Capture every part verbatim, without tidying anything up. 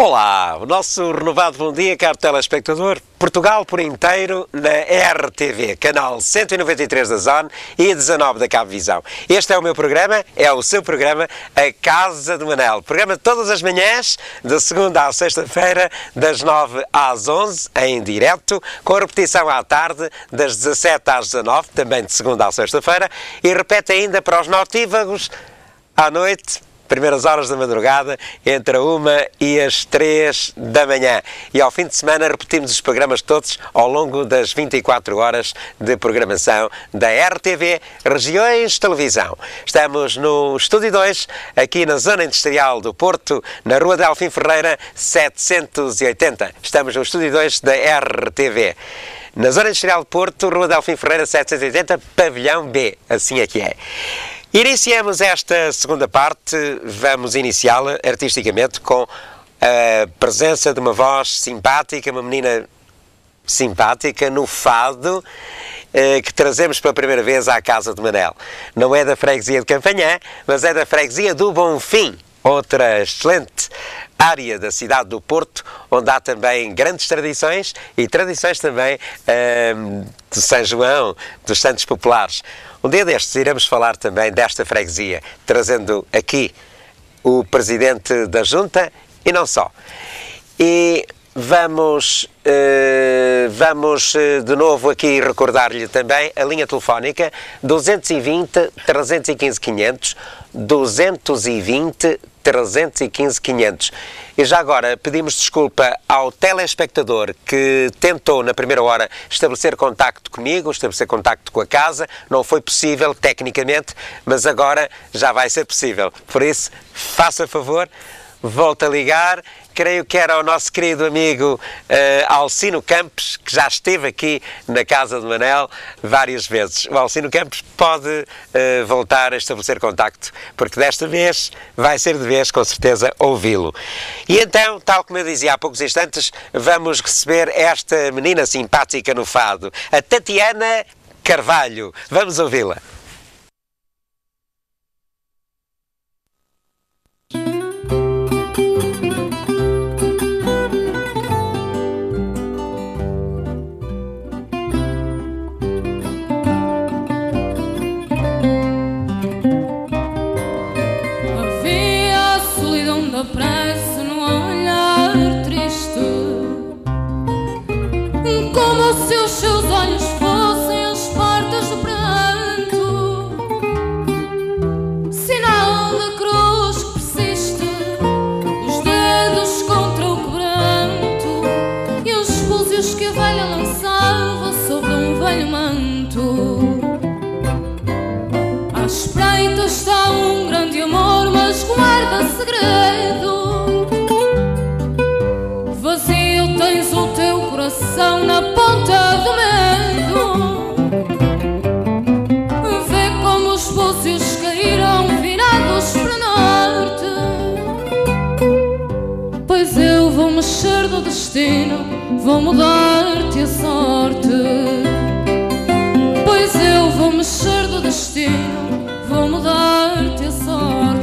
Olá, o nosso renovado bom dia, caro telespectador. Portugal por inteiro na R T V, canal cento e noventa e três da Zone e dezanove da Cabo Visão. Este é o meu programa, é o seu programa, A Casa do Manel. Programa todas as manhãs, de segunda à sexta-feira, das nove às onze, em direto, com repetição à tarde, das dezassete às dezanove, também de segunda à sexta-feira, e repete ainda para os notívagos à noite, primeiras horas da madrugada, entre a uma e as três da manhã. E ao fim de semana repetimos os programas todos ao longo das vinte e quatro horas de programação da R T V Regiões Televisão. Estamos no Estúdio dois, aqui na Zona Industrial do Porto, na Rua Delfim Ferreira, setecentos e oitenta. Estamos no Estúdio dois da R T V. Na Zona Industrial do Porto, Rua Delfim Ferreira, setecentos e oitenta, Pavilhão B. Assim é que é. Iniciamos esta segunda parte, vamos iniciá-la artisticamente com a presença de uma voz simpática, uma menina simpática no fado, eh, que trazemos pela primeira vez à Casa do Manel. Não é da freguesia de Campanhã, mas é da freguesia do Bonfim, outra excelente área da cidade do Porto, onde há também grandes tradições e tradições também hum, de São João, dos Santos Populares. Um dia destes iremos falar também desta freguesia, trazendo aqui o presidente da Junta e não só. E vamos, uh, vamos uh, de novo aqui recordar-lhe também a linha telefónica duzentos e vinte, trezentos e quinze, quinhentos, duzentos e vinte, trezentos e quinze, quinhentos. E já agora pedimos desculpa ao telespectador que tentou na primeira hora estabelecer contacto comigo, estabelecer contacto com a casa, não foi possível tecnicamente, mas agora já vai ser possível. Por isso, faça favor, volte a ligar. Creio que era o nosso querido amigo uh, Alcino Campos, que já esteve aqui na Casa do Manel várias vezes. O Alcino Campos pode uh, voltar a estabelecer contacto, porque desta vez vai ser de vez, com certeza, ouvi-lo. E então, tal como eu dizia há poucos instantes, vamos receber esta menina simpática no fado, a Tatiana Carvalho. Vamos ouvi-la. Apreço no olhar triste, como se os seus olhos fossem as portas do pranto, sinal da cruz que persiste, os dedos contra o quebranto e os búzios que a velha lançava sobre um velho manto. À espreita está um grande amor, mas guarda segredo. Vazio tens o teu coração na ponta do medo. Vê como os búzios caíram virados para norte. Pois eu vou mexer do destino, vou mudar-te a sorte. Pois eu vou mexer do destino, vou mudar-te a sorte.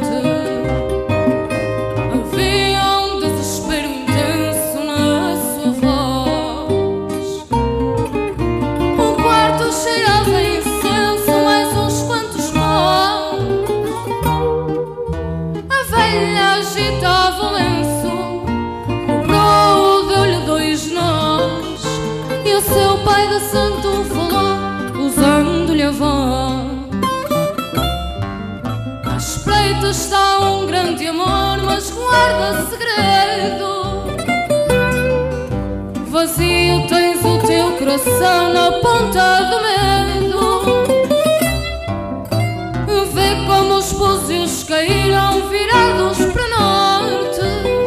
Agitava o lenço, dobrou, deu-lhe dois nós, e o seu pai de santo falou, usando-lhe a voz. À espreita está um grande amor, mas guarda segredo. Vazio tens o teu coração na ponta do medo. Vê como os búzios caíram virados para norte.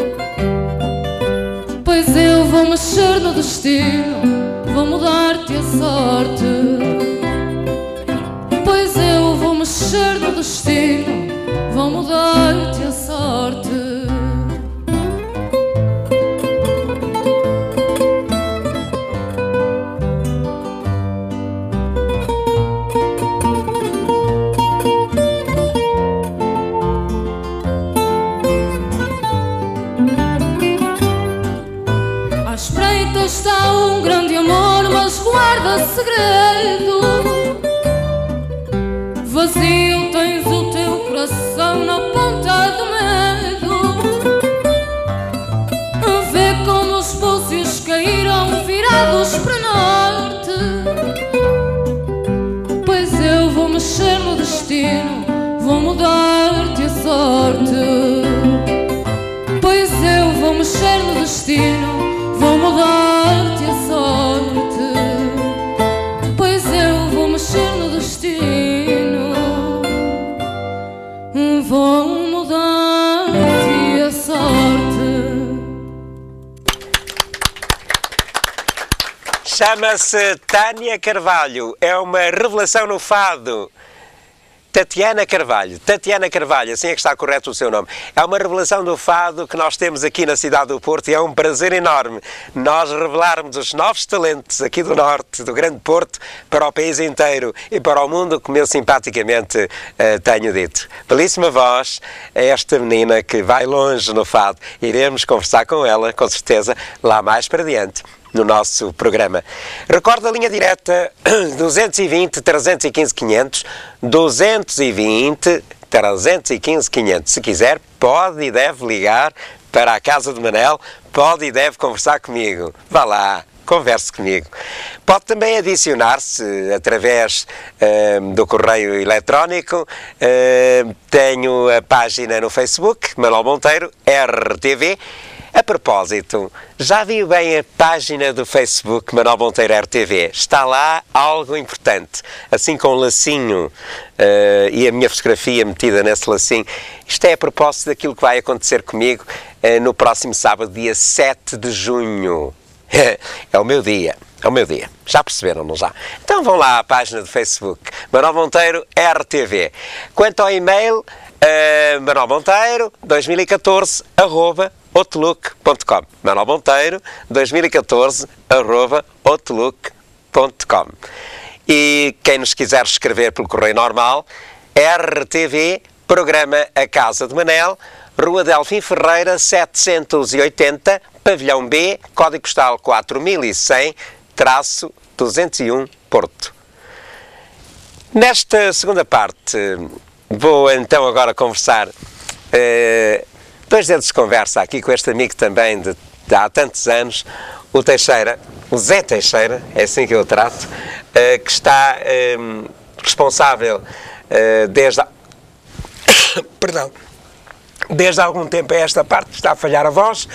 Pois eu vou mexer no destino, vou mudar-te a sorte. Pois eu vou mexer no destino, vou mudar-te a sorte. espreita está um grande amor, mas guarda segredo. Vazio tens o teu coração na ponta do medo. Vê como os búzios caíram virados para norte. Pois eu vou mexer no destino, vou mudar-te a sorte. Pois eu vou mexer no destino, vou mudar-te a sorte. Pois eu vou mexer no destino, vou mudar-te a sorte. Chama-se Tânia Carvalho, é uma revelação no fado. Tatiana Carvalho, Tatiana Carvalho, assim é que está correto o seu nome. É uma revelação do fado que nós temos aqui na cidade do Porto e é um prazer enorme nós revelarmos os novos talentos aqui do Norte, do Grande Porto, para o país inteiro e para o mundo, como eu simpaticamente uh, tenho dito. Belíssima voz, esta menina que vai longe no fado. Iremos conversar com ela, com certeza, lá mais para diante no nosso programa. Recorda a linha direta duzentos e vinte, trezentos e quinze, quinhentos, duzentos e vinte, trezentos e quinze, quinhentos. Se quiser, pode e deve ligar para a Casa de Manel, pode e deve conversar comigo. Vá lá, converse comigo. Pode também adicionar-se através uh, do correio eletrónico. Uh, tenho a página no Facebook, Manuel Monteiro, R T V. A propósito, já viu bem a página do Facebook Manuel Monteiro R T V? Está lá algo importante, assim com um lacinho uh, e a minha fotografia metida nesse lacinho. Isto é a propósito daquilo que vai acontecer comigo uh, no próximo sábado, dia sete de junho. É o meu dia, é o meu dia. Já perceberam, não já? Então vão lá à página do Facebook, Manuel Monteiro R T V. Quanto ao e-mail, uh, Manuel Monteiro dois mil e catorze arroba outlook ponto com. Manuel Monteiro dois mil e catorze arroba outlook ponto com. E quem nos quiser escrever pelo correio normal, R T V, programa A Casa de Manel, Rua Delfim Ferreira setecentos e oitenta, Pavilhão B, código postal quatro mil e cem, traço duzentos e um, Porto. Nesta segunda parte, vou então agora conversar, uh, dois dedos de conversa aqui com este amigo também de, de há tantos anos, o Teixeira, o Zé Teixeira, é assim que eu o trato, uh, que está um, responsável uh, desde... A... Perdão. Desde há algum tempo a esta parte está a falhar a voz.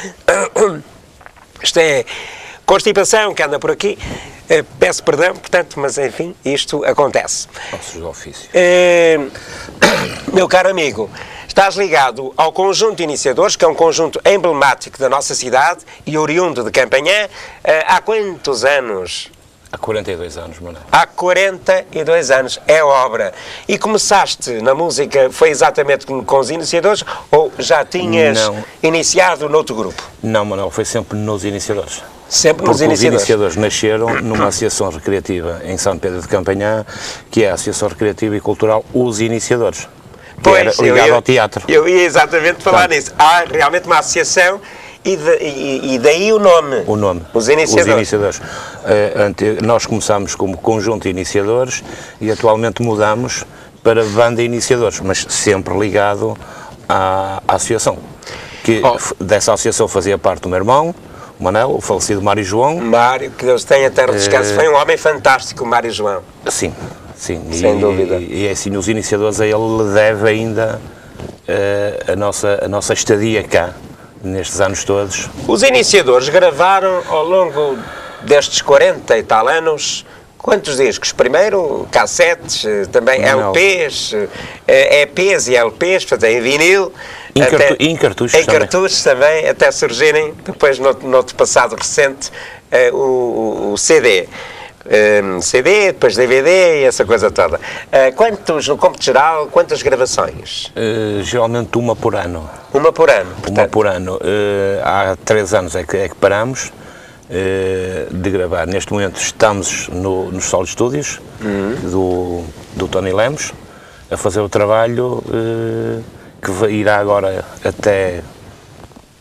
Isto é constipação que anda por aqui. Uh, peço perdão, portanto, mas enfim, isto acontece. Nossos ofícios. Uh, meu caro amigo, estás ligado ao conjunto de iniciadores, que é um conjunto emblemático da nossa cidade e oriundo de Campanhã. Uh, há quantos anos? Há quarenta e dois anos, Manuel. Há quarenta e dois anos, é obra. E começaste na música, foi exatamente com os iniciadores, ou já tinhas Não. iniciado noutro grupo? Não, Manuel, foi sempre nos iniciadores. Sempre nos Porque iniciadores? Os iniciadores nasceram numa associação recreativa em São Pedro de Campanhã, que é a Associação Recreativa e Cultural Os Iniciadores, que pois, era ligado ia, ao teatro. Eu ia exatamente falar Portanto, nisso. Há realmente uma associação e, de, e, e daí o nome. O nome. Os Iniciadores. Os iniciadores. Uh, ante, nós começámos como conjunto de iniciadores e atualmente mudamos para banda iniciadores, mas sempre ligado à, à associação. Que oh. Dessa associação fazia parte o meu irmão, o Manel, o falecido Mário João. Mário, que Deus tenha terra de descanso, uh, foi um homem fantástico, o Mário João. Sim, sim. Sem e, dúvida. E, e é assim, os iniciadores a ele deve ainda uh, a, nossa, a nossa estadia cá, nestes anos todos. Os iniciadores gravaram ao longo destes quarenta e tal anos quantos discos? Primeiro cassetes, também Não. L Ps, E Ps e L Ps, portanto em vinil. Em, até, cartu em cartuchos em também. cartuchos também, até surgirem depois no, no outro passado recente uh, o, o C D. Um, C D, depois D V D e essa coisa toda. Uh, quantos, no cômputo geral, quantas gravações? Uh, geralmente uma por ano. Uma por ano? Portanto. Uma por ano. Uh, há três anos é que, é que paramos uh, de gravar. Neste momento estamos no, nos Sol Estúdios uhum. do, do Tony Lemos a fazer o trabalho uh, que irá agora até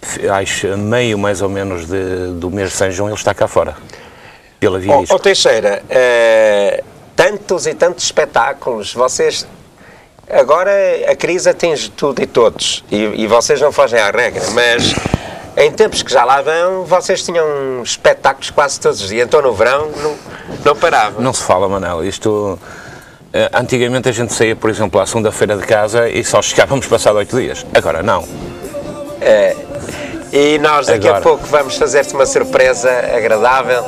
acho meio mais ou menos de, do mês de São João ele está cá fora, pela via Ó oh, oh, Teixeira, uh, tantos e tantos espetáculos, vocês, agora a crise atinge tudo e todos, e, e vocês não fogem à regra, mas em tempos que já lá vão, vocês tinham espetáculos quase todos os dias, então no verão não, não parava. Não se fala, Manel, isto... Antigamente a gente saía, por exemplo, à segunda-feira de casa e só chegávamos passado oito dias. Agora não. É, e nós daqui Agora. a pouco vamos fazer-te uma surpresa agradável.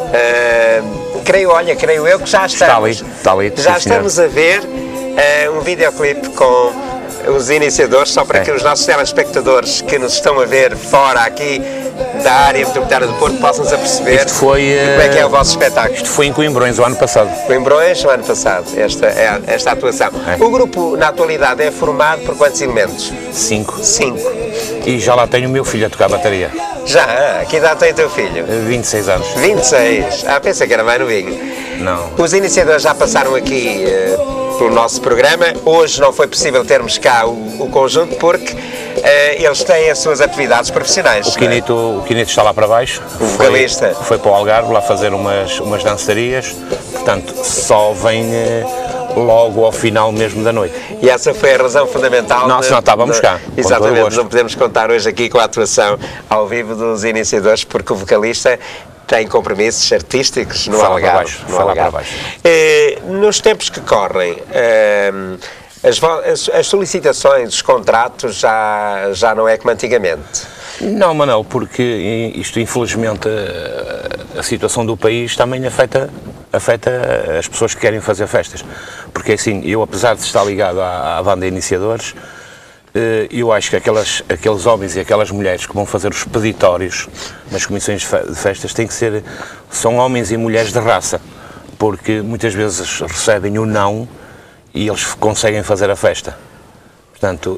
Uh, creio, olha, creio eu que já estamos, está ali, está ali, já sim, estamos a ver uh, um videoclipe com os iniciadores, só para é. que os nossos telespectadores que nos estão a ver fora aqui da área metropolitana do Porto possam-nos aperceber Isto foi, uh, como é que é o vosso espetáculo. Isto foi em Coimbrões o ano passado. Coimbrões, o ano passado, esta, esta atuação. É. O grupo, na atualidade, é formado por quantos elementos? Cinco. Cinco. E já lá tenho o meu filho a tocar bateria. Já? Que idade tem o teu filho? vinte e seis anos. vinte e seis. Ah, pensei que era mais novinho. Não. Os iniciadores já passaram aqui uh, pelo nosso programa. Hoje não foi possível termos cá o, o conjunto porque uh, eles têm as suas atividades profissionais. O Quinito, o Quinito está lá para baixo. O vocalista. Foi, foi para o Algarve lá fazer umas, umas dançarias. Portanto, só vem uh, logo ao final mesmo da noite. E essa foi a razão fundamental. Não, se não estávamos cá. Exatamente, não podemos contar hoje aqui com a atuação ao vivo dos iniciadores porque o vocalista tem compromissos artísticos no Fala Algarve. para baixo, no fala Algarve. para baixo. Eh, nos tempos que correm, eh, as, as, as solicitações, os contratos já, já não é como antigamente. Não, Manel, porque isto infelizmente a, a situação do país também afeta, afeta as pessoas que querem fazer festas. Porque assim, eu apesar de estar ligado à, à banda Iniciadores, eu acho que aquelas, aqueles homens e aquelas mulheres que vão fazer os peditórios nas comissões de festas têm que ser, são homens e mulheres de raça, porque muitas vezes recebem o não e eles conseguem fazer a festa. Portanto,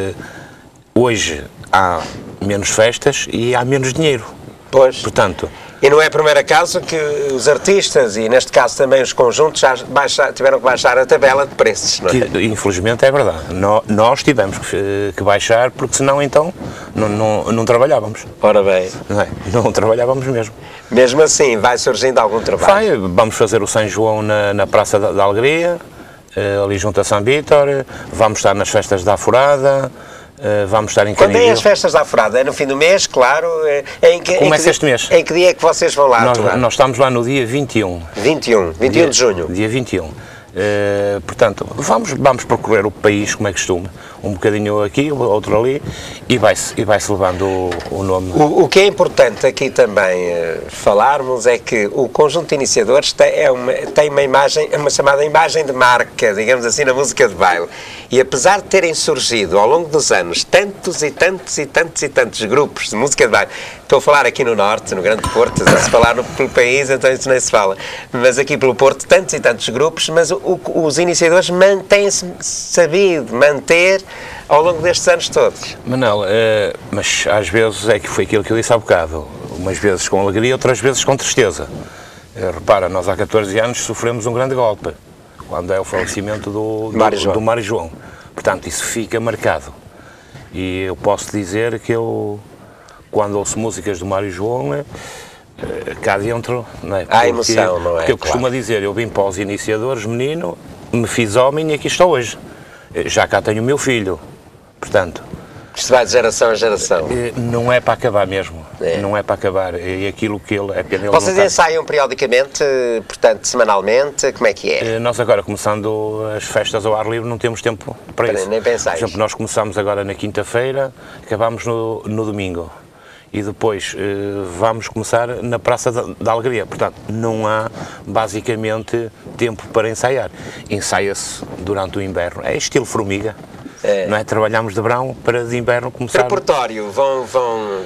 hoje há menos festas e há menos dinheiro. Pois. Portanto, e não é a primeira caso que os artistas, e neste caso também os conjuntos, já baixa, tiveram que baixar a tabela de preços, não é? Que, infelizmente é verdade. No, nós tivemos que, que baixar, porque senão então não, não, não trabalhávamos. Ora bem. Não, é? Não trabalhávamos mesmo. Mesmo assim, vai surgindo algum trabalho? Vai, vamos fazer o São João na, na Praça da, da Alegria, ali junto a São Vítor, vamos estar nas festas da Afurada, Uh, vamos estar em Canideu. Quando é as festas da Afurada? É no fim do mês, claro. É em que, Começa em que, este mês. Em que dia é que vocês vão lá nós, atuar? Nós estamos lá no dia vinte e um. vinte e um, vinte e um dia, de junho. Dia vinte e um. Uh, portanto, vamos, vamos percorrer o país como é costume, um bocadinho aqui, outro ali, e vai-se e vai-se levando o, o nome. O, o que é importante aqui também uh, falarmos é que o conjunto de iniciadores tem, é uma, tem uma imagem, uma chamada imagem de marca, digamos assim, na música de baile. E apesar de terem surgido ao longo dos anos tantos e tantos e tantos e tantos grupos de música de baile, estou a falar aqui no Norte, no Grande Porto, a se falar no, pelo país, então isso nem se fala, mas aqui pelo Porto, tantos e tantos grupos, mas o, o, os iniciadores mantêm-se sabido manter ao longo destes anos todos. Manel, uh, mas às vezes é que foi aquilo que eu disse há bocado, umas vezes com alegria, outras vezes com tristeza. Uh, repara, nós há catorze anos sofremos um grande golpe, quando é o falecimento do, do, Mário João. do Mário João. Portanto, isso fica marcado. E eu posso dizer que eu, quando ouço músicas do Mário João, cá dentro, não é? Porque, há emoção, não é? Porque eu costumo claro. dizer, eu vim para os iniciadores, menino, me fiz homem e aqui estou hoje. Já cá tenho o meu filho. Portanto, isto vai de geração a geração. não é para acabar mesmo, é. não é para acabar, e aquilo que ele é pena ele Vocês não ensaiam periodicamente, portanto, semanalmente, como é que é? Nós agora, começando as festas ao ar livre, não temos tempo para Para isso. nem pensais. Por exemplo, nós começamos agora na quinta-feira, acabamos no, no domingo. E depois eh, vamos começar na Praça da, da Alegria. Portanto, não há basicamente tempo para ensaiar. Ensaia-se durante o inverno. É estilo formiga. É. Não é? Trabalhamos de verão para de inverno começar. Repertório, vão, vão,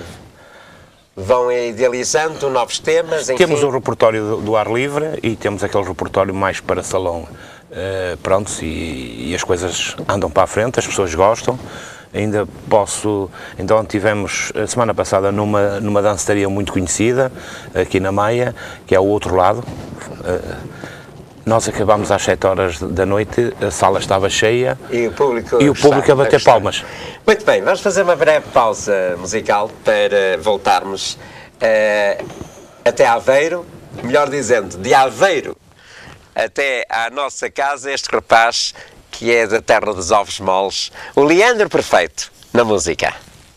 vão idealizando novos temas, enfim. Temos o repertório do, do ar livre e temos aquele repertório mais para salão. Uh, pronto, e, e as coisas andam para a frente, as pessoas gostam. Ainda posso, então tivemos a semana passada numa, numa dançaria muito conhecida, aqui na Maia, que é o Outro Lado. Uh, nós acabámos às sete horas da noite, a sala estava cheia e o público, e o público a bater palmas. Muito bem, vamos fazer uma breve pausa musical para voltarmos uh, até Aveiro, melhor dizendo, de Aveiro até à nossa casa, este rapaz que é da terra dos ovos moles, o Leandro Perfeito, na música.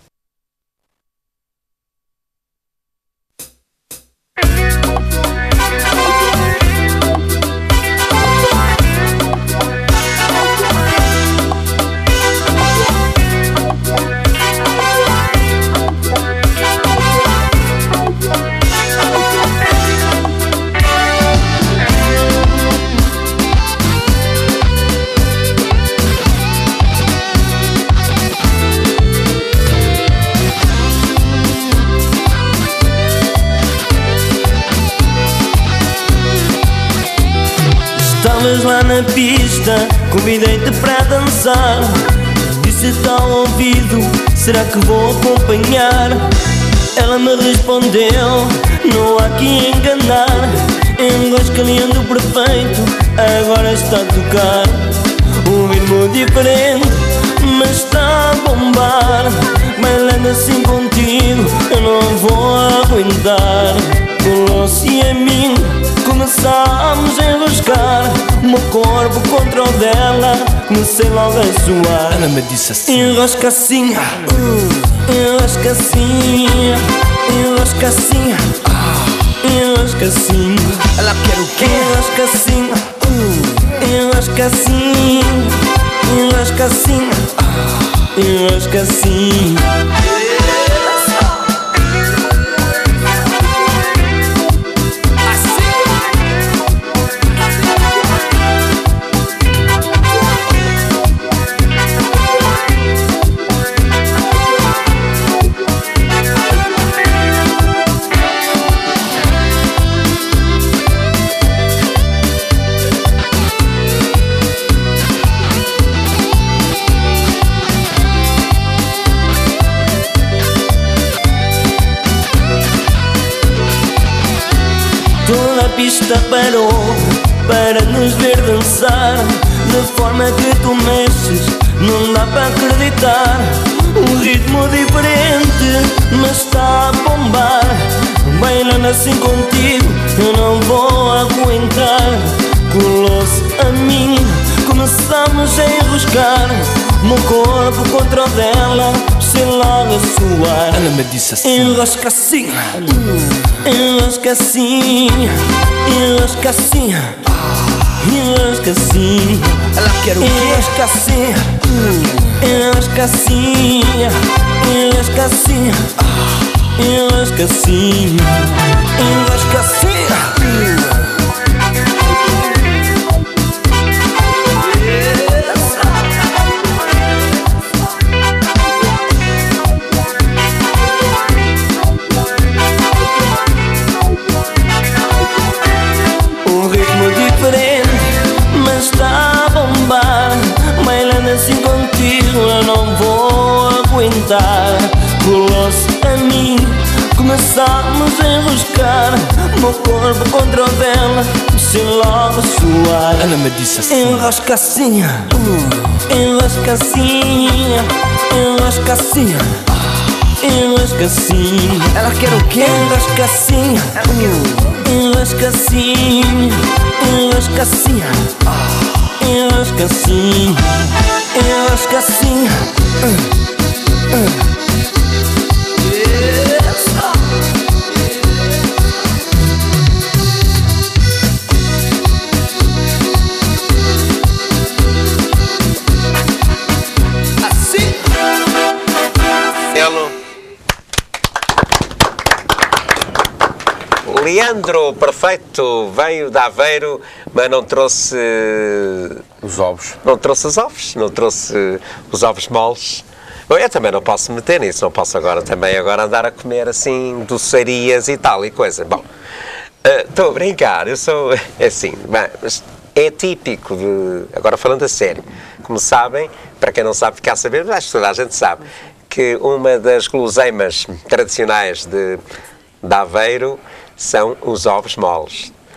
Estavas lá na pista, convidei-te para dançar. Disse-te ao ouvido, será que vou acompanhar? Ela me respondeu, não há que enganar. Enrosca lindo perfeito, agora está a tocar um ritmo diferente, mas está a bombar. Bailando assim contigo, eu não vou aguentar. Colou-se a mim, começámos a enroscar o meu corpo contra o dela, comecei logo a suar. Ela me disse assim: enrosca assim, uh, enrosca assim, enrosca assim, uh, enrosca assim. Ela quer o quê? Enrosca assim, uh, enrosca assim, enrosca assim, uh, enrosca assim. Toda a pista parou para nos ver dançar. De forma que tu mexes, não dá para acreditar. Um ritmo diferente, mas está a bombar. Bailando assim contigo, eu não vou aguentar. Colou-se a mim, começamos a enroscar o meu corpo contra o dela, sem logo a suar. Ela me disse assim: enrosca assim, enrosca assim, enrosca assim, enrosca assim. Ela quer o quê? Enrosca assim, enrosca assim, enrosca assim, enrosca assim, enrosca assim. Bailando assim contigo, eu não vou aguentar. Colou-se a mim, começámos a enroscar meu corpo contra o dela, sem logo a suar. Ela me disse assim: enrosca assim, uh, enrosca assim, enrosca assim, uh, enrosca assim. Ela quer o quê? Enrosca assim, uh, enrosca assim, enrosca assim, uh, enrosca assim, enrosca assim, uh, uh. assim. Leandro Perfeito veio de Aveiro, mas não trouxe Os ovos. não trouxe os ovos, não trouxe os ovos moles. Eu também não posso meter nisso, não posso agora também agora andar a comer assim docerias e tal e coisa. Bom, estou uh, a brincar, eu sou assim, mas é típico de, agora falando a sério, como sabem, para quem não sabe ficar a saber, mas acho que toda a gente sabe, que uma das guloseimas tradicionais de, de Aveiro são os ovos moles.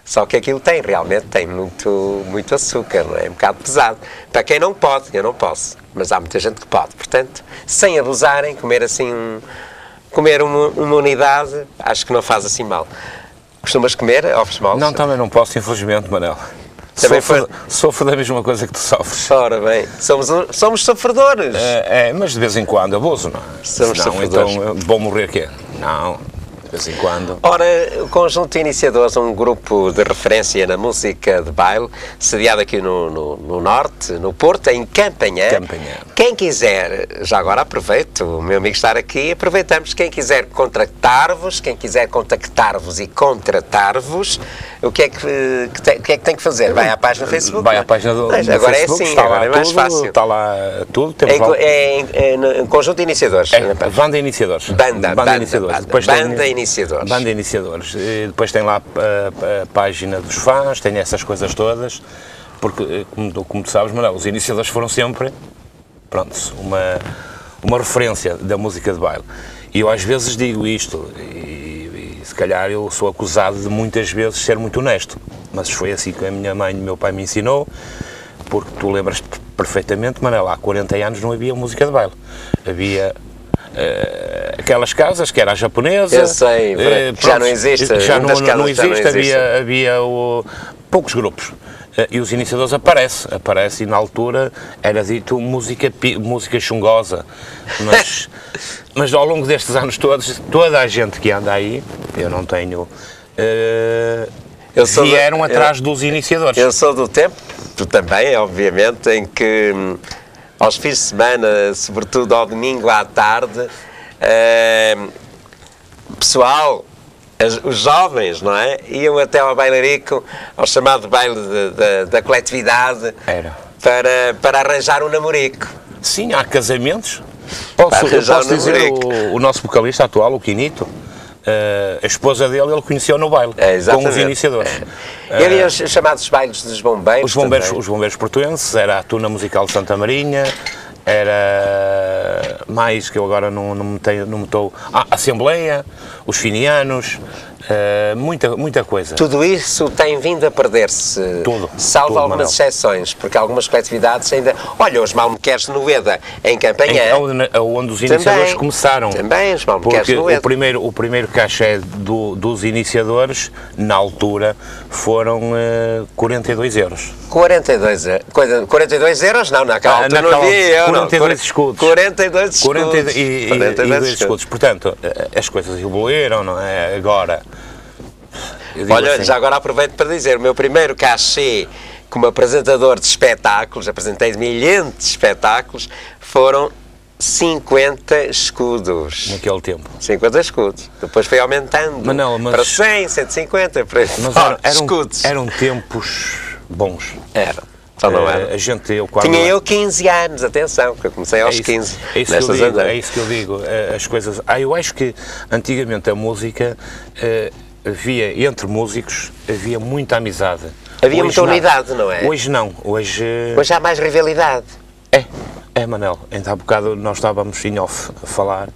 Só que aquilo tem, realmente, tem muito, muito açúcar, não é? É um bocado pesado. Para quem não pode, eu não posso, mas há muita gente que pode. Portanto, sem abusarem, comer assim, um, comer uma, uma unidade, acho que não faz assim mal. Costumas comer ovos moles? Não, também não posso, infelizmente, Manel. Também Sofro, foi... sofro da mesma coisa que tu sofres. Ora bem, somos, somos sofredores. É, é, mas de vez em quando abuso, não é? Somos Não, sofredores. então vou morrer quê? Não, de vez em quando. Ora, o Conjunto Iniciadores é um grupo de referência na música de baile, sediado aqui no, no, no Norte, no Porto, em Campanhã. Campanhã. Quem quiser, já agora aproveito, o meu amigo estar aqui, aproveitamos, quem quiser contratar-vos, quem quiser contactar-vos e contratar-vos, o que é que, que, tem, que é que tem que fazer? Vai à página do Facebook? Vai à página do, Mas do agora Facebook, é assim, está agora lá é mais tudo, fácil. Está lá tudo. É, Temos lá, é, é, é, no Conjunto Iniciadores. é, Banda Iniciadores. Banda, banda, Iniciadores. banda, Depois banda tem, Iniciadores. Banda Iniciadores. E depois tem lá a, a página dos fãs, tem essas coisas todas, porque, como, como tu sabes, Manuel, os iniciadores foram sempre, pronto, uma, uma referência da música de baile. E eu às vezes digo isto, e, e se calhar eu sou acusado de muitas vezes ser muito honesto, mas foi assim que a minha mãe e o meu pai me ensinou, porque tu lembras-te perfeitamente, Manuel, há quarenta anos não havia música de baile. Havia... Uh, aquelas casas que era a japonesa, eu sei, uh, que já não existe, já não, não, não existe, não existe. havia, havia o, poucos grupos, uh, e os iniciadores aparecem, aparece, e na altura era dito música, música chungosa, mas, mas ao longo destes anos todos, toda a gente que anda aí, eu não tenho, uh, eu sou vieram do, atrás eu, dos iniciadores. Eu sou do tempo, tu também, obviamente, em que aos fins de semana, sobretudo ao domingo à tarde, uh, pessoal, as, os jovens, não é? Iam até ao bailarico, ao chamado baile de, de, da coletividade, Era. Para, para arranjar um namorico. Sim, há casamentos. Posso, eu arranjar posso um dizer, namorico. o, o nosso vocalista atual, o Quinito, uh, a esposa dele, ele conheceu no baile, É, com os iniciadores. É. E havia os chamados bailes dos bombeiros. Os bombeiros, também. os bombeiros portuenses, era a Tuna Musical de Santa Marinha, era mais que eu agora não, não me tenho, não me estou. Ah, a Assembleia, os Finianos, uh, muita, muita coisa. Tudo isso tem vindo a perder-se, Tudo, salvo tudo, algumas Manuel. exceções, porque algumas coletividades ainda... Olha, os Malmequeres de Noeda, em Campanhã... Em, onde, onde os iniciadores também, começaram. Também, os Malmequeres de Porque Noeda. o primeiro, o primeiro cachê do, dos iniciadores, na altura, foram uh, quarenta e dois euros. quarenta e dois, quarenta e dois euros? Não, naquela Ah, altura naquela não havia euro. quarenta e dois escudos. quarenta e dois escudos. quarenta e, e, quarenta e dois escudos. Portanto, as coisas evoluíram, não é? Agora... eu digo Olha, assim, já agora aproveito para dizer, o meu primeiro cachê como apresentador de espetáculos, apresentei milhares de espetáculos, foram cinquenta escudos. naquele tempo. cinquenta escudos. Depois foi aumentando Manel, mas- para cem, cento e cinquenta, para Mas oh, eram, eram, escudos. eram tempos bons. Era. Só não Eh, era. A gente, eu quando... Tinha eu quinze anos, atenção, porque eu comecei aos é isso, quinze. é isso que eu nestas digo, andanças. é isso que eu digo, eh, as coisas... Ah, eu acho que antigamente a música, eh, havia, entre músicos, havia muita amizade. Havia Hoje muita não. unidade, não é? Hoje não, hoje... Hoje há mais rivalidade. É, é, Manel, ainda há bocado nós estávamos em off a falar,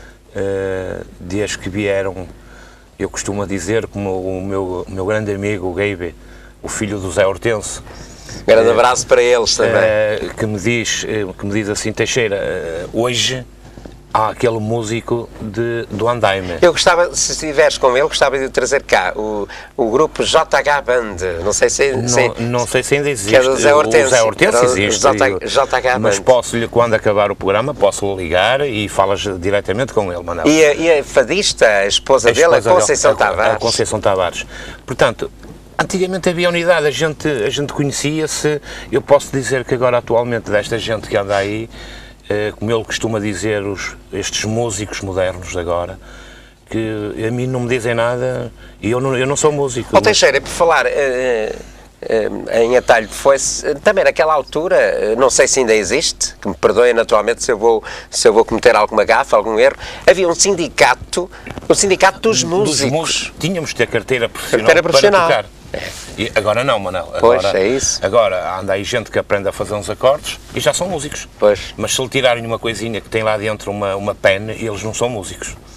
uh, desde que vieram, eu costumo dizer, como o meu, o meu grande amigo, o Gabe, o filho do Zé Hortense, Grande abraço para eles também. uh, que, me diz, uh, que me diz assim, Teixeira, uh, hoje há aquele músico de, do Andaime. Eu gostava, se estiveres com ele, gostava de trazer cá o, o grupo J H Band. Não sei se... Não, se não sei se ainda existe. que é do Zé Hortense. O Zé Hortense Era o existe. J- JH mas Band. posso-lhe, quando acabar o programa, posso ligar e falas diretamente com ele, Manel. E a, e a fadista, a esposa A dele, a esposa Conceição dele, a- Tavares. A Conceição Tavares. Portanto, antigamente havia unidade, a gente, a gente conhecia-se. Eu posso dizer que agora, atualmente, desta gente que anda aí, eh, como ele costuma dizer, os, estes músicos modernos de agora, que a mim não me dizem nada e eu não, eu não sou músico. Ó Teixeira, por falar eh, eh, em atalho de foice, também naquela altura, eh, não sei se ainda existe, que me perdoem naturalmente se eu vou, se eu vou cometer alguma gafa, algum erro, havia um sindicato, o sindicato dos Dos músicos. músicos. Tínhamos de ter carteira profissional, Carteira profissional. para tocar. E agora não, Manel. Pois, Agora, é isso. Agora anda aí gente que aprende a fazer uns acordes e já são músicos. Pois. Mas se lhe tirarem uma coisinha que tem lá dentro uma, uma pen, eles não são músicos.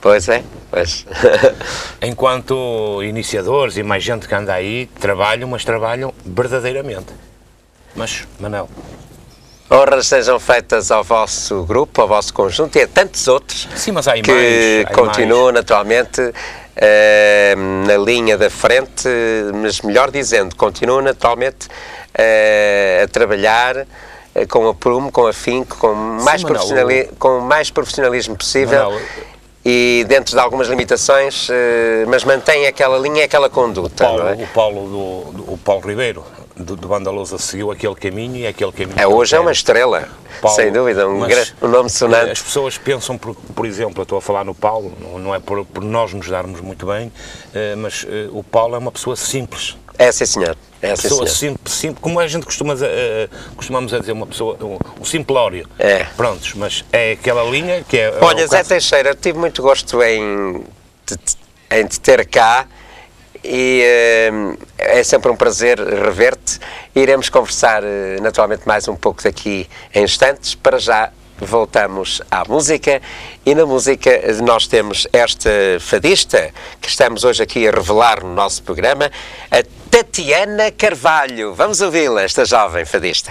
Pois é, pois. Enquanto iniciadores e mais gente que anda aí, trabalham, mas trabalham verdadeiramente. Mas, Manel... Honras sejam feitas ao vosso grupo, ao vosso conjunto e a tantos outros. Sim, mas há que mais, há continuam mais. naturalmente uh, na linha da frente, mas melhor dizendo, continuam naturalmente uh, a trabalhar uh, com aprumo, com afinco, com mais, Sim, profissionali Manel, com mais profissionalismo possível. Manel, E dentro de algumas limitações, uh, mas mantém aquela linha e aquela conduta. Paulo, não é? O Paulo, do, do, o Paulo Ribeiro, do, do Banda Lousa, seguiu aquele caminho e é aquele caminho... É, hoje é uma estrela, Paulo, sem dúvida, um, mas, um nome sonante. As pessoas pensam, por, por exemplo, eu estou a falar no Paulo, não, não é por, por nós nos darmos muito bem, uh, mas uh, o Paulo é uma pessoa simples. É, sim, senhor. É, sim, Pessoa senhor. simples, simples, como a gente costuma, uh, costumamos a dizer, uma pessoa, um, um simplório. É. Prontos, mas é aquela linha que é... Olha, é o Zé caso. Teixeira, eu tive muito gosto em te, em te ter cá e uh, é sempre um prazer rever-te. Iremos conversar uh, naturalmente mais um pouco daqui em instantes. Para já voltamos à música e na música nós temos esta fadista que estamos hoje aqui a revelar no nosso programa, a Tatiana Carvalho. Vamos ouvi-la, esta jovem fadista.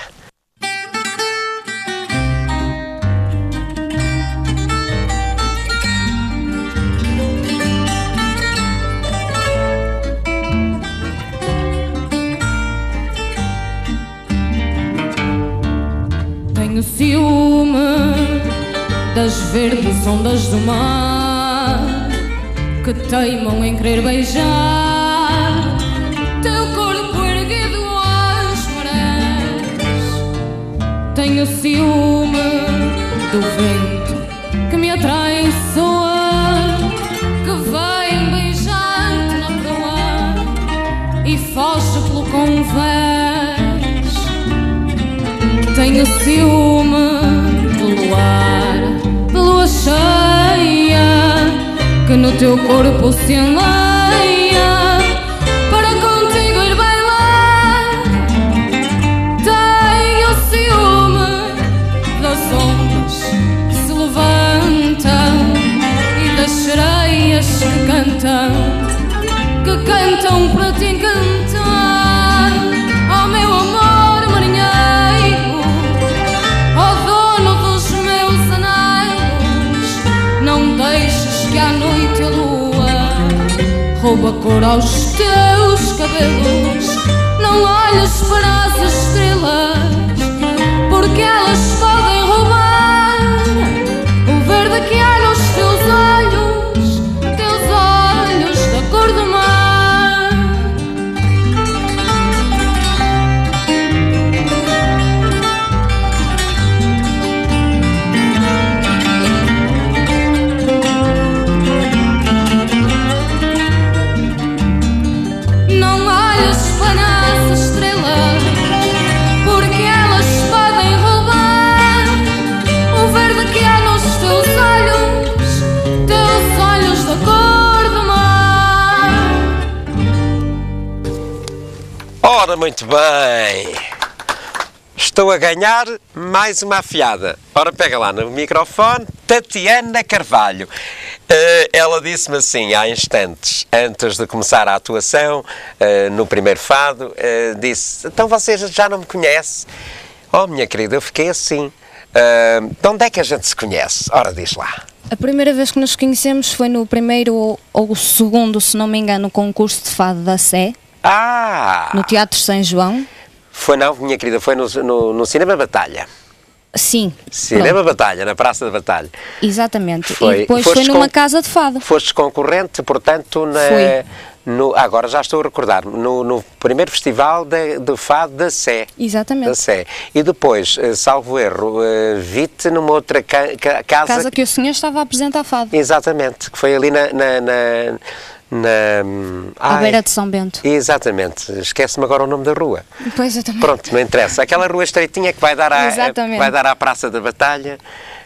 Tenho ciúme das verdes ondas do mar que teimam em querer beijar teu corpo erguido às marés. Tenho ciúme do vento que me atraiçoa, que vem beijar-te na proa e foge pelo convés. Tenho ciúme do luar, da lua cheia que no teu corpo se enleia para contigo ir bailar. Tenho ciúme das ondas que se levantam e das sereias que cantam, que cantam para te encantar. Oh meu amor marinheiro, oh dono dos meus aneiros, não deixes que à noite a lua rouba cor aos teus cabelos. Não olhes para as estrelas, porque elas podem roubar o verde que há nos teus olhos, teus olhos da cor do mar. Não olhes para as estrelas, porque elas podem roubar o verde que há nos teus olhos, teus olhos da cor do mar. Ora, muito bem. Estou a ganhar mais uma afiada. Ora, pega lá no microfone, Tatiana Carvalho. Uh, ela disse-me assim, há instantes, antes de começar a atuação, uh, no primeiro fado, uh, disse, então você já não me conhece? Oh, minha querida, eu fiquei assim. Uh, de onde é que a gente se conhece? Ora, diz lá. A primeira vez que nos conhecemos foi no primeiro ou, ou o segundo, se não me engano, concurso de fado da Sé, Ah! no Teatro São João. Foi não, minha querida, foi no, no, no Cinema Batalha. Sim. Cinema pronto. Batalha, na Praça da Batalha. Exatamente. Foi. E depois Fostes foi numa com- casa de fado. Fostes concorrente, portanto, na, Fui. no, agora já estou a recordar, no, no primeiro festival de, de fado da Sé. Exatamente. Da Sé. E depois, eh, salvo erro, eh, vi-te numa outra ca- ca- casa. Casa que o senhor estava a apresentar fado. Exatamente, que foi ali na. na, na, na À ai, beira de São Bento. Exatamente, esquece-me agora o nome da rua. Pois eu também. Pronto, não interessa. Aquela rua estreitinha que vai dar à, Exatamente. vai dar à Praça da Batalha.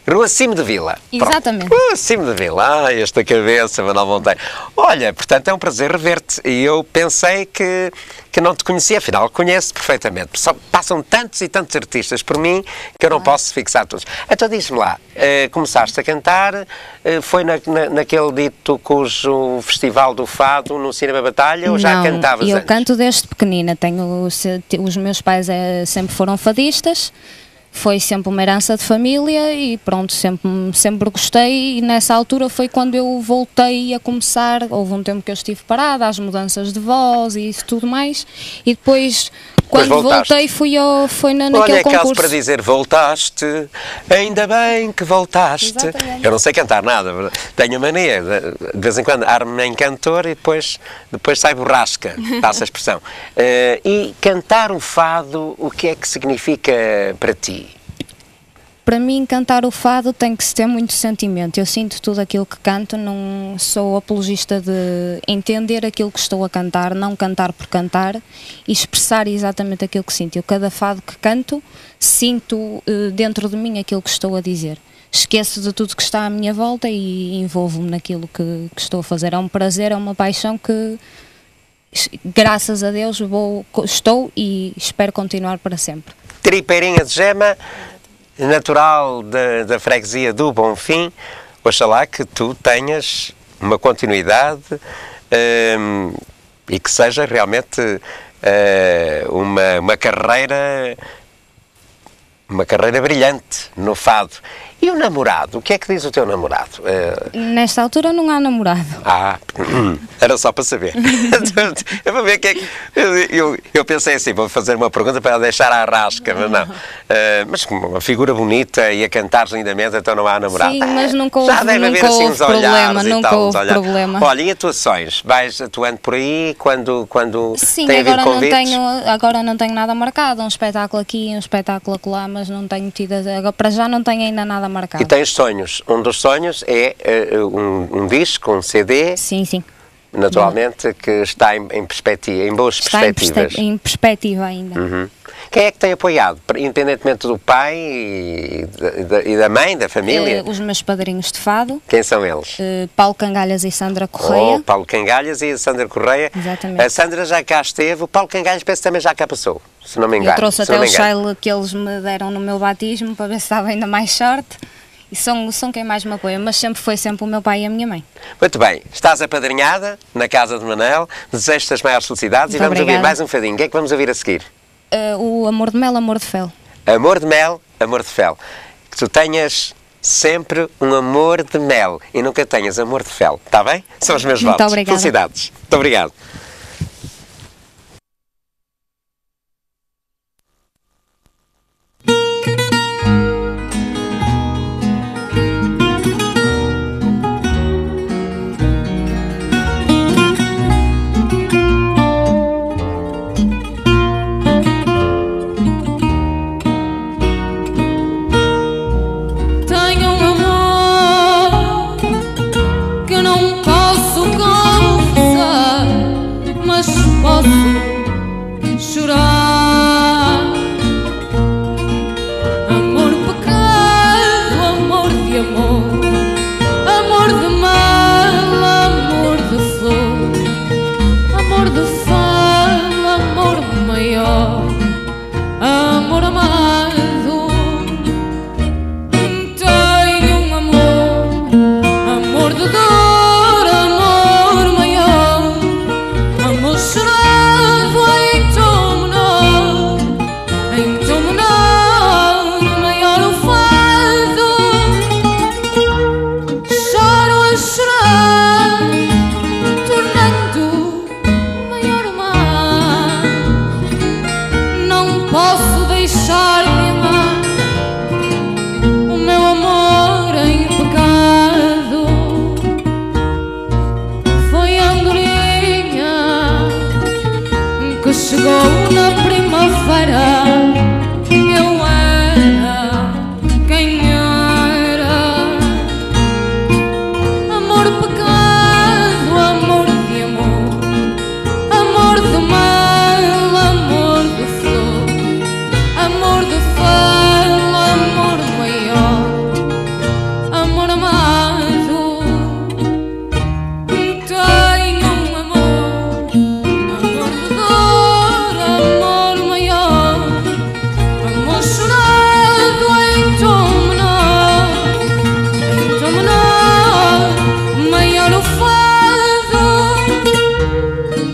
Rua Cimo de Vila. Exatamente. Pronto. Rua Cimo de Vila. Ah, esta cabeça, Manuel Monteiro. Olha, portanto, é um prazer rever-te. E eu pensei que, que não te conhecia, afinal, conheço perfeitamente. Só passam tantos e tantos artistas por mim que eu não posso fixar todos. Então, diz-me lá, eh, começaste a cantar, eh, foi na, na, naquele dito cujo Festival do Fado no Cinema Batalha ou já Não, cantavas eu antes? canto desde pequenina. Tenho, se- os meus pais eh, sempre foram fadistas, foi sempre uma herança de família e pronto, sempre, sempre gostei. E nessa altura foi quando eu voltei a começar. Houve um tempo que eu estive parada, as mudanças de voz e isso tudo mais. E depois, quando voltaste. voltei, fui, ao, foi na, Olha, naquele é caso concurso. para dizer voltaste, ainda bem que voltaste. Exatamente. Eu não sei cantar nada, tenho a mania, de, de vez em quando armo-me em cantor e depois, depois sai borrasca, passa a expressão. Eh, e cantar o fado, o que é que significa para ti? Para mim, cantar o fado tem que se ter muito sentimento. Eu sinto tudo aquilo que canto, não sou apologista de entender aquilo que estou a cantar, não cantar por cantar e expressar exatamente aquilo que sinto. Eu, cada fado que canto, sinto eh, dentro de mim aquilo que estou a dizer. Esqueço de tudo que está à minha volta e envolvo-me naquilo que, que estou a fazer. É um prazer, é uma paixão que, graças a Deus, vou, estou e espero continuar para sempre. Tripeirinha de Gema, natural da, da freguesia do Bonfim, oxalá que tu tenhas uma continuidade hum, e que seja realmente uh, uma, uma carreira uma carreira brilhante no fado. E o namorado? O que é que diz o teu namorado? Uh, Nesta altura não há namorado. Ah, era só para saber. É para ver o que é que... Eu, eu, eu pensei assim, vou fazer uma pergunta para deixar à rasca, mas não. Uh, mas com uma figura bonita e a cantar lindamente, então não há namorado. Sim, mas nunca houve, Já deve haver nunca assim houve uns problema, olhares e nunca tal, uns houve olhares. problema. Olha, e atuações? Vais atuando por aí quando, quando Sim, tem havido agora não, convites? tenho, agora não tenho nada marcado, um espetáculo aqui, um espetáculo lá, mas não tenho tido, agora, para já não tenho ainda nada marcado. E tens sonhos. Um dos sonhos é uh, um, um disco, um C D, Sim, sim. naturalmente, que está em, em perspectiva, em boas Está em, perspectivas. perspe- em perspectiva ainda. Uhum. Quem é que tem apoiado, independentemente do pai e da, e da mãe, da família? Eh, os meus padrinhos de fado, Quem são eles? eh, Paulo Cangalhas e Sandra Correia. Oh, Paulo Cangalhas e a Sandra Correia. Exatamente. A Sandra já cá esteve, o Paulo Cangalhas penso que também já cá passou, se não me engano. Eu trouxe se até não o me engano. shile que eles me deram no meu batismo para ver se dava ainda mais sorte. E são, são quem mais me apoia, mas sempre foi sempre o meu pai e a minha mãe. Muito bem, estás apadrinhada na casa de Manel, desejo-te as maiores felicidades e Muito vamos ouvir obrigada. mais um fadinho. O que é que vamos ouvir a seguir? Eh, o Amor de Mel, Amor de Fel. Amor de mel, amor de fel. Que tu tenhas sempre um amor de mel e nunca tenhas amor de fel, está bem? São os meus Muito votos. obrigada. Felicidades. Muito obrigado. Tenho um amor que eu não posso confessar.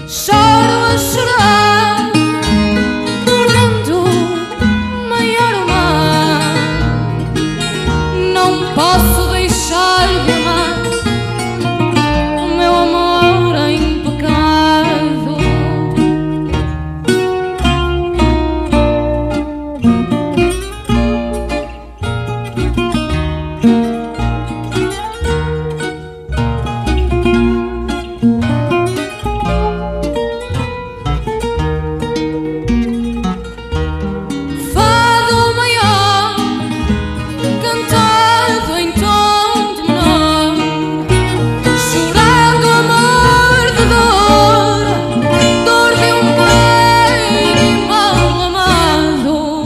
choro a chorar, tornando maior o mar. Não posso deixar de amar o meu amor em pecado. Fado maior, cantado em tom de menor, chorado amor de dor, dor de um bem mal amado.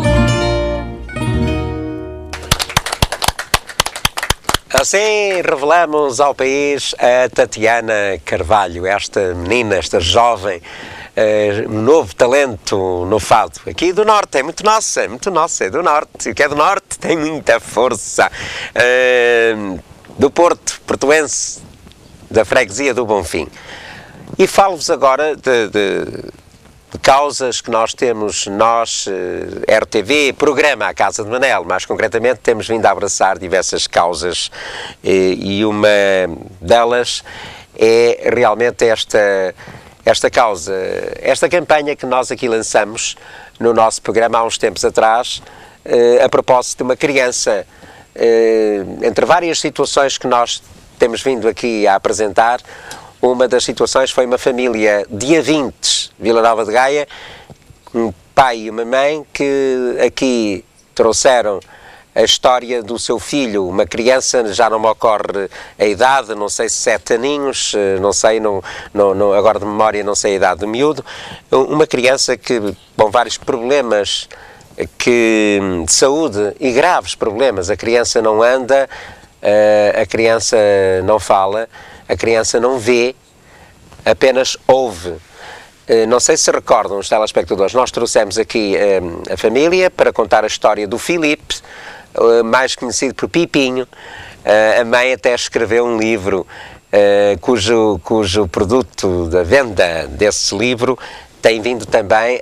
Assim revelamos ao país a Tatiana Carvalho, esta menina, esta jovem, uh, novo talento no fado. Aqui do Norte, é muito nossa, é muito nossa, é do Norte. O que é do Norte tem muita força. Uh, do Porto, portuense, da freguesia do Bonfim. E falo-vos agora de, de, de causas que nós temos, nós, eh, R T V, programa A Casa de Manel, mais concretamente temos vindo a abraçar diversas causas eh, e uma delas é realmente esta, esta causa, esta campanha que nós aqui lançamos no nosso programa há uns tempos atrás, eh, a propósito de uma criança, eh, entre várias situações que nós temos vindo aqui a apresentar. Uma das situações foi uma família de Avintes, Vila Nova de Gaia, um pai e uma mãe que aqui trouxeram a história do seu filho, uma criança, já não me ocorre a idade, não sei se sete aninhos, não sei, não, não, não, agora de memória não sei a idade do miúdo, uma criança que, com vários problemas que, de saúde e graves problemas, a criança não anda, a criança não fala, a criança não vê, apenas ouve. Não sei se recordam os telespectadores, nós trouxemos aqui a família para contar a história do Filipe, mais conhecido por Pipinho. A mãe até escreveu um livro cujo, cujo produto da venda desse livro tem vindo também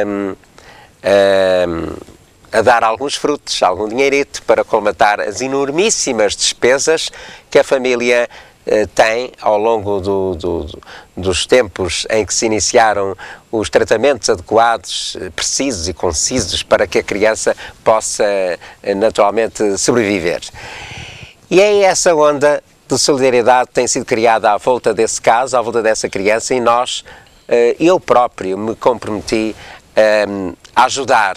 a, a, a dar alguns frutos, algum dinheirito para colmatar as enormíssimas despesas que a família tem ao longo do, do, dos tempos em que se iniciaram os tratamentos adequados, precisos e concisos para que a criança possa naturalmente sobreviver. E é essa onda de solidariedade que tem sido criada à volta desse caso, à volta dessa criança, e nós, eu próprio, me comprometi a ajudar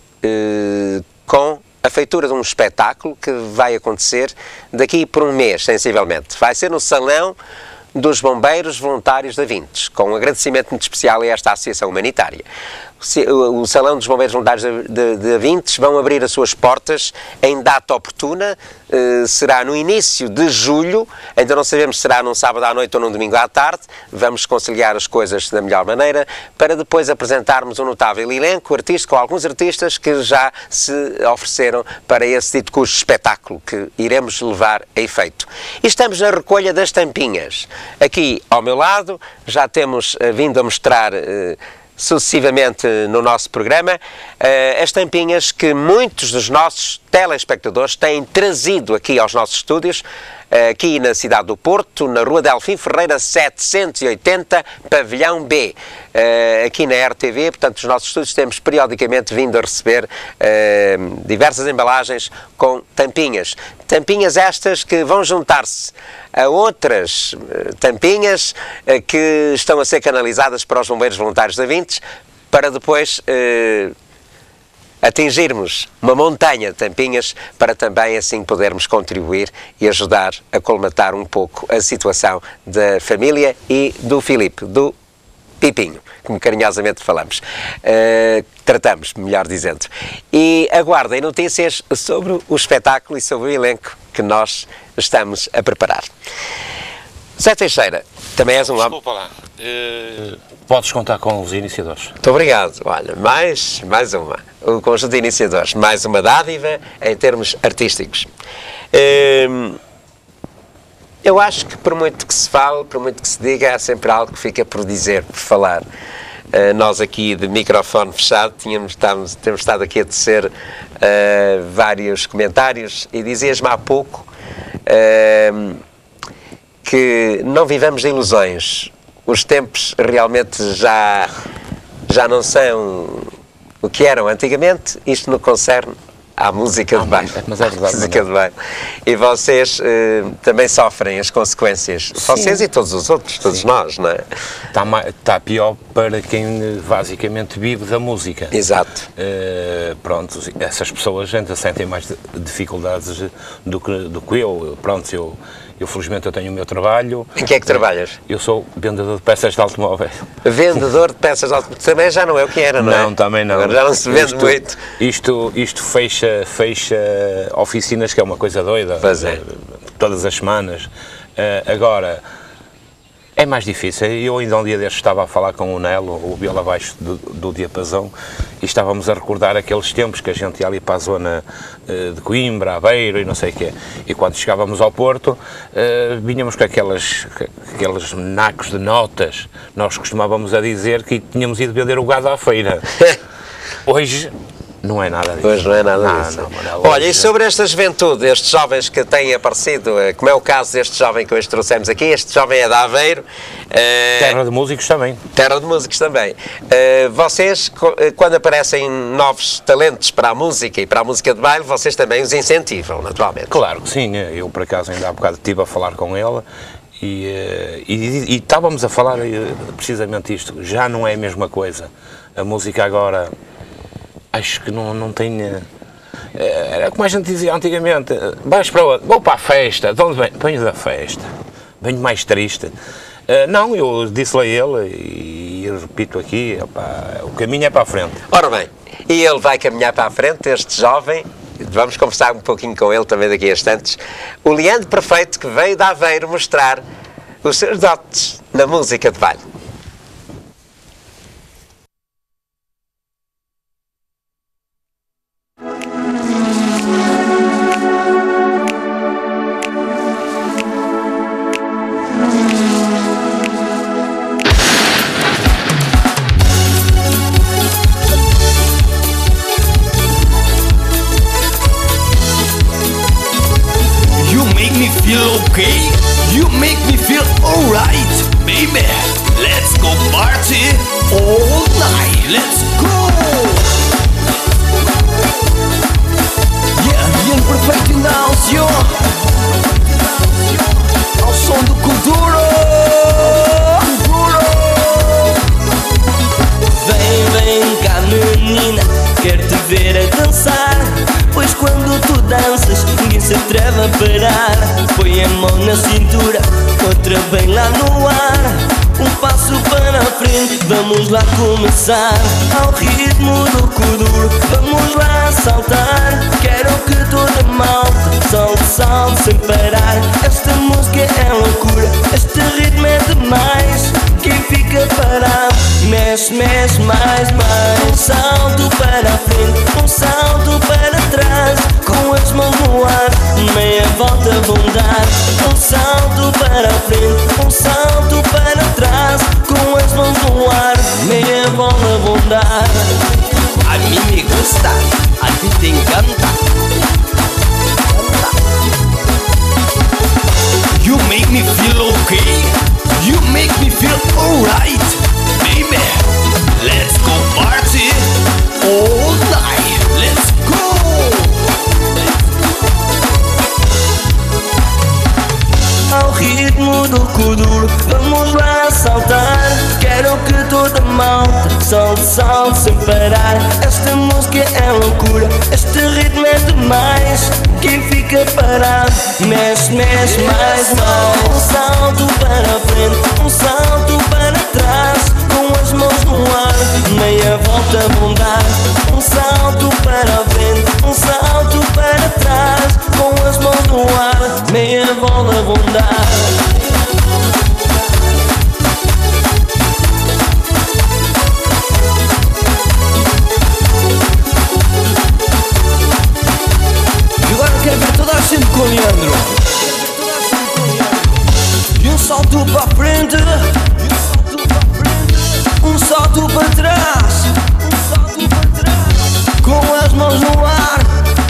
com a feitura de um espetáculo que vai acontecer daqui por um mês, sensivelmente. Vai ser no Salão dos Bombeiros Voluntários de Avintes, com um agradecimento muito especial a esta associação humanitária. O Salão dos Bombeiros Voluntários de, de Avintes vão abrir as suas portas em data oportuna, eh, será no início de julho, ainda não sabemos se será num sábado à noite ou num domingo à tarde, vamos conciliar as coisas da melhor maneira, para depois apresentarmos um notável elenco artístico, com alguns artistas que já se ofereceram para esse dito cujo espetáculo que iremos levar a efeito. E estamos na recolha das tampinhas. Aqui ao meu lado já temos uh, vindo a mostrar uh, sucessivamente no nosso programa uh, as tampinhas que muitos dos nossos telespectadores têm trazido aqui aos nossos estúdios, uh, aqui na cidade do Porto, na rua Delfim Ferreira setecentos e oitenta, pavilhão B, uh, aqui na R T V. Portanto, os nossos estúdios temos periodicamente vindo a receber uh, diversas embalagens com tampinhas. Tampinhas estas que vão juntar-se a outras uh, tampinhas uh, que estão a ser canalizadas para os Bombeiros Voluntários de Avintes, para depois uh, atingirmos uma montanha de tampinhas, para também assim podermos contribuir e ajudar a colmatar um pouco a situação da família e do Filipe, do Pipinho, como carinhosamente falamos, uh, tratamos, melhor dizendo. E aguardem notícias sobre o espetáculo e sobre o elenco que nós estamos a preparar. Zé Teixeira, também és um homem... Desculpa lá, uh, podes contar com os iniciadores. Muito obrigado. Olha, mais, mais uma. O conjunto de iniciadores, mais uma dádiva em termos artísticos. Uh, eu acho que por muito que se fale, por muito que se diga, há sempre algo que fica por dizer, por falar. Uh, nós aqui de microfone fechado tínhamos, estamos, temos estado aqui a tecer uh, vários comentários e dizias-me há pouco uh, que não vivamos de ilusões. Os tempos realmente já, já não são o que eram antigamente, isto no concerne à música ah, de baile. Mas é verdade. música de baile. E vocês uh, também sofrem as consequências. Sim. Vocês e todos os outros, todos Sim. nós, não é? Está, está pior para quem basicamente vive da música. Exato. Uh, pronto, essas pessoas ainda sentem mais dificuldades do que, do que eu. Pronto, eu, eu felizmente eu tenho o meu trabalho. Em que é que trabalhas? Eu sou vendedor de peças de automóveis. Vendedor de peças de automóveis. Também já não é o que era, não, não é? Não, também não. Agora já não se vende isto, muito. Isto, isto fecha, fecha oficinas, que é uma coisa doida. Pois é. Todas as semanas. Uh, agora, é mais difícil. Eu ainda um dia destes estava a falar com o Nelo, o viola baixo do, do Diapasão, e estávamos a recordar aqueles tempos que a gente ia ali para a zona uh, de Coimbra, Aveiro e não sei o quê. E quando chegávamos ao Porto, uh, vinhamos com aquelas, aqueles nacos de notas. Nós costumávamos a dizer que tínhamos ido vender o gado à feira. Hoje não é nada disso. Hoje não é nada não, disso. Não, não, Olha, hoje... e sobre esta juventude, estes jovens que têm aparecido, como é o caso deste jovem que hoje trouxemos aqui, este jovem é de Aveiro. Uh, terra de músicos também. Terra de músicos também. Uh, vocês, quando aparecem novos talentos para a música e para a música de baile, vocês também os incentivam, naturalmente. Claro que sim. Eu, por acaso, ainda há bocado estive a falar com ele e, e, e, e estávamos a falar precisamente isto. Já não é a mesma coisa. A música agora... Acho que não, não tem... Era como a gente dizia antigamente, vais para onde? Vou para a festa. De onde vem? Venho da festa. Venho mais triste. Uh, não, eu disse-lhe a ele, e eu repito aqui, opa, o caminho é para a frente. Ora bem, e ele vai caminhar para a frente, este jovem, vamos conversar um pouquinho com ele também daqui a instantes, o Leandro Perfeito, que veio de Aveiro mostrar os seus dotes na música de baile. Okay, you make me feel alright, baby. Let's go party all night. Let's go. Yeah, Leandro Perfeito in the house, yo. Ao som do Kuduro. Vem, vem cá, menina, quero te ver a dançar. Pois quando tu danças, ninguém se atreve a parar. Põe a mão na cintura, outra bem lá no ar. Um passo para a frente, vamos lá começar. Ao ritmo do Kuduro, vamos lá saltar. Quero que toda malta solte, salte sem parar. Esta música é loucura, este ritmo é demais. Quem fica parado, mexe, mexe mais, mais. Um salto para a frente, um salto para trás. Com as mãos no ar, meia volta vão dar. Um salto para a frente, um salto para trás. Com as mãos no ar, meia volta vão dar. A mim me gusta, a ti te encanta. You make me feel okay, you make me feel alright, baby. Let's go party all night. Let's go. Ao ritmo do Kuduro, vamos lá saltar. Quero que toda malta salte, salte sem parar. Esta música é loucura, este ritmo é demais. Quem fica parado, mexe, mexe mais, mais. Um salto para a frente, um salto para trás. Com as mãos no ar, meia volta vão dar. Um salto para a frente, um salto para trás. Com as mãos no ar, meia volta vão dar. E agora quero ver toda a gente com o Leandro. salto para trás, um salto para trás, com as mãos no ar,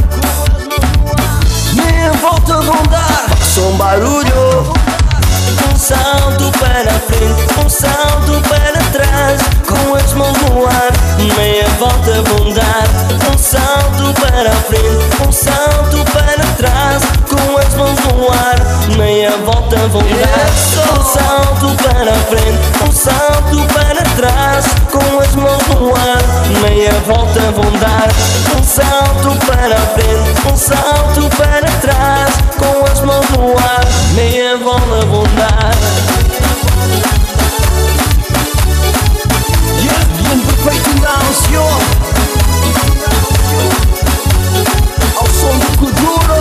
meia volta a rondar, faça um barulho. Um salto para a frente, um salto para trás, com as mãos no ar, meia volta a rondar. Um salto para a frente, um salto para trás, com as mãos no ar, meia volta a rondar. Um salto para a frente, um salto para trás, com as mãos no ar, meia volta a rondar. Um salto para a frente, um salto para trás, com as mãos no ar, meia volta a rondar. Yeah, bien perfeito não, senhor. Ao som do Kuduro.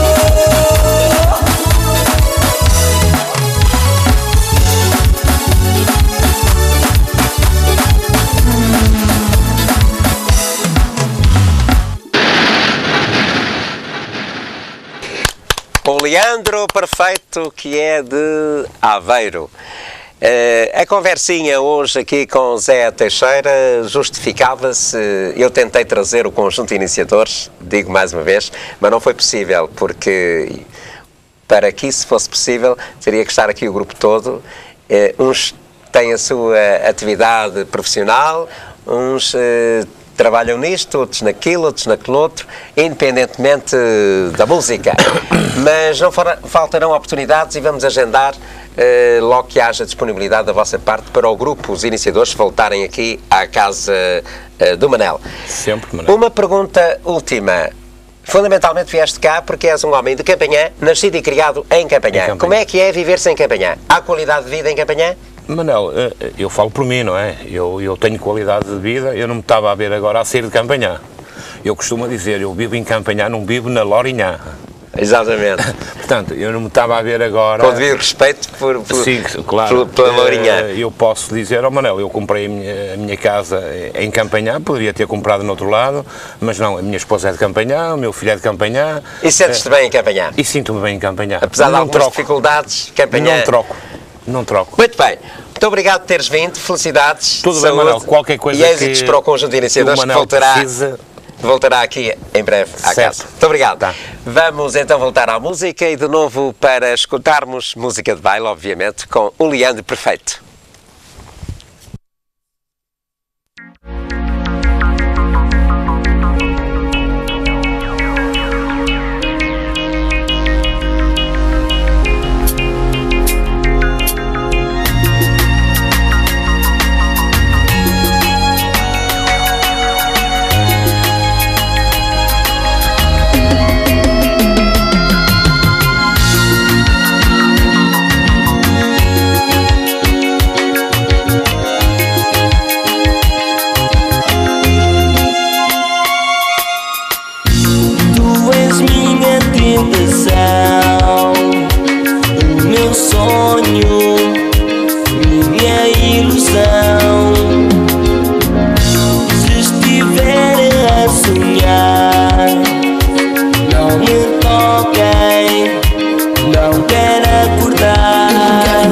O Leandro Perfeito, que é de Aveiro. Uh, a conversinha hoje aqui com Zé Teixeira justificava-se. Eu tentei trazer o conjunto de iniciadores, digo mais uma vez, mas não foi possível, porque para que isso fosse possível teria que estar aqui o grupo todo. Uh, uns têm a sua atividade profissional, uns uh, trabalham nisto, outros naquilo, outros naquele outro, independentemente da música. Mas não for, faltarão oportunidades e vamos agendar uh, logo que haja disponibilidade da vossa parte para o grupo, os iniciadores, voltarem aqui à casa uh, do Manel. Sempre, Manel. Uma pergunta última. Fundamentalmente vieste cá porque és um homem de Campanhã, nascido e criado em Campanhã. Em Campanhã. Como é que é viver-se em Campanhã? Há qualidade de vida em Campanhã? Manel, eu falo por mim, não é? Eu, eu tenho qualidade de vida, eu não me estava a ver agora a sair de Campanhã. Eu costumo dizer, eu vivo em Campanhã, não vivo na Lorinhã. Exatamente. Portanto, eu não me estava a ver agora... Com devido respeito por, por, Sim, claro. por, pela Lourinhã. Eu posso dizer, ó oh, Manel, eu comprei a minha, a minha casa em Campanhã, poderia ter comprado no outro lado, mas não, a minha esposa é de Campanhã, o meu filho é de Campanhã. E sentes-te bem em Campanhá? E sinto-me bem em Campanhã. Apesar não de algumas troco. dificuldades, Campanhá... Não troco, não troco. Muito bem. Muito obrigado por teres vindo, felicidades, Tudo saúde, bem, Manel, qualquer coisa e êxitos que para o conjunto de iniciadores que, que voltará... Precisa... Voltará aqui em breve à certo. casa. Muito obrigado. Tá. Vamos então voltar à música e de novo para escutarmos música de baile, obviamente, com o Leandro Perfeito. O meu sonho, minha ilusão. Se estiver a sonhar, não me toquem, não quero acordar,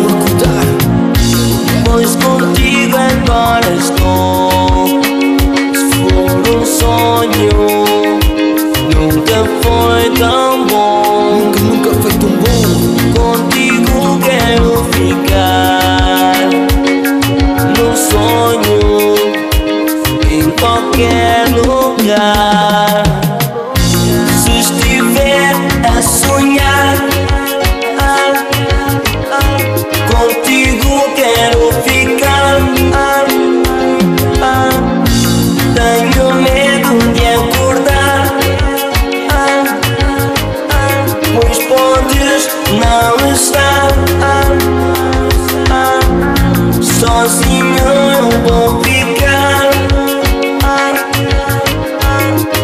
pois contigo agora estou. Se for um sonho, nunca foi tão bom. Nunca, nunca foi tão bom. Contigo quero ficar, no sonho, em qualquer lugar. Se estiver a sonhar, ah, ah, contigo quero ficar. Ah, ah, tenho medo de acordar, pois podes não estar. Ah, ah, sozinho eu vou ficar. Ah, ah,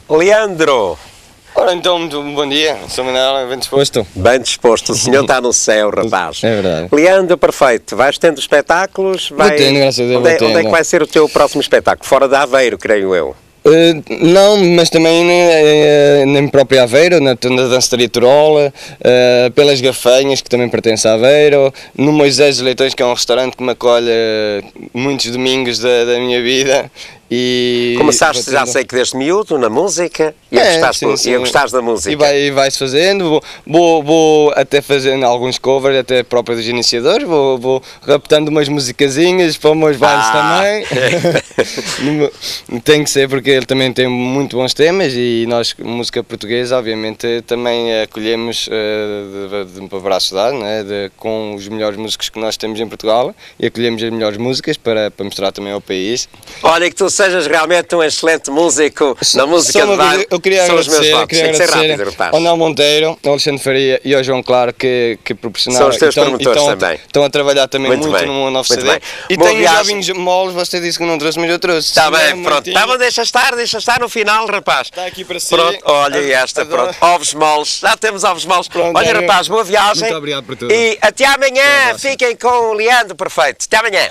Leandro. Ora então, muito bom dia, sou Manuel, bem disposto? Bem disposto, o senhor está no céu, rapaz. É verdade. Leandro, perfeito, vais tendo espetáculos? Vai... Vou tendo, graças a Deus, onde, é, vou onde é que tendo. vai ser o teu próximo espetáculo? Fora de Aveiro, creio eu. Uh, não, mas também uh, na própria Aveiro, na, na Danceteria Turola, uh, pelas Gafanhas, que também pertence a Aveiro, no Moisés dos Leitões, que é um restaurante que me acolhe uh, muitos domingos da, da minha vida. E Começaste, já sei que desde miúdo, na música, e a É, gostaste, sim, e sim. a gostaste da música. E vai, e vai-se fazendo, vou, vou, vou até fazendo alguns covers, até próprio dos iniciadores, vou, vou raptando umas musicazinhas para os meus bailes Ah. também. Tem que ser, porque ele também tem muito bons temas e nós, música portuguesa, obviamente, também acolhemos uh, de, de, de braços dados, né, de, com os melhores músicos que nós temos em Portugal, e acolhemos as melhores músicas para, para mostrar também ao país. Olha, que tu sejas realmente um excelente músico na música Só de uma baile. coisa, eu queria São os meus agradecer, eu votos. queria Tem que ser agradecer rápido, rapaz. ao Nel Monteiro, ao Alexandre Faria e ao João Claro que, que proporcionaram. São os teus e estão- promotores e estão, também. Estão a trabalhar também Muito muito, bem, no meu novo muito C D. bem. E Boa tenho viagem. já vinhos moles, você disse que não trouxe, mas eu trouxe. Está Sim, bem, é pronto. muitinho. Tá bom, deixa estar, deixa estar no final, rapaz. Está aqui para si. Pronto, olha e esta, Adoro. pronto. Ovos moles, já temos ovos moles. Pronto, Olha, olha, rapaz, boa viagem. muito obrigado por tudo. E até amanhã. Até a próxima. Fiquem com o Leandro Perfeito. Até amanhã.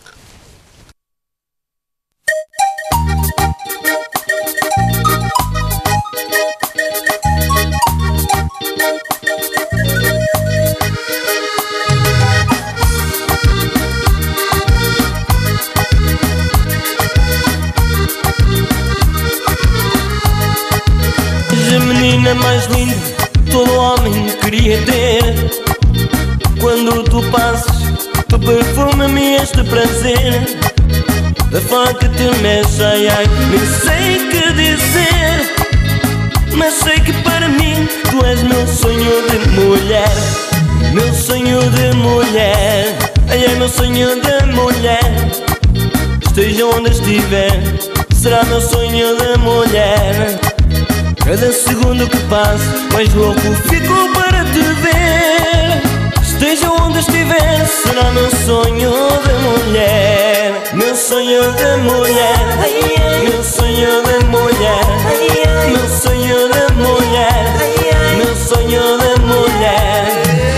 És a menina mais linda, todo homem queria ter. Quando tu passas, tu perfume-me este prazer. Da forma que te mexe, ai ai, nem sei o que dizer. Mas sei que para mim tu és meu sonho de mulher. Meu sonho de mulher. Ai ai, meu sonho de mulher. Esteja onde estiver, será meu sonho de mulher. Cada segundo que passa, mais louco fico para te ver. Esteja onde estiver, será meu sonho de mulher. Meu sonho de mulher. Meu sonho de mulher. Meu sonho de mulher. Meu sonho de mulher.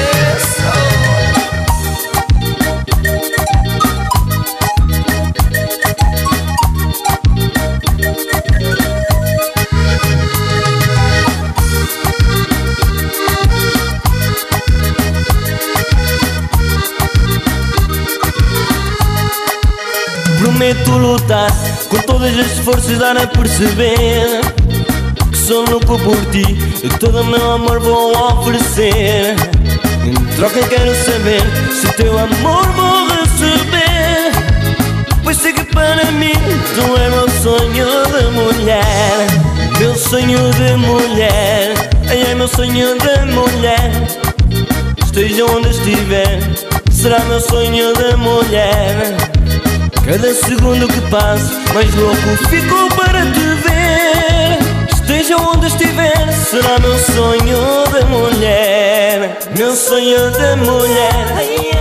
Prometo lutar com todas as forças, dar a perceber que sou louco por ti e todo o meu amor vou oferecer. Em troca quero saber se teu amor vou receber, pois sei que para mim tu és meu sonho de mulher. Meu sonho de mulher. Ai ai, meu sonho de mulher. Esteja onde estiver, será meu sonho de mulher. Cada segundo que passo, mais louco fico para te ver. Esteja onde estiver, será meu sonho de mulher. Meu sonho de mulher.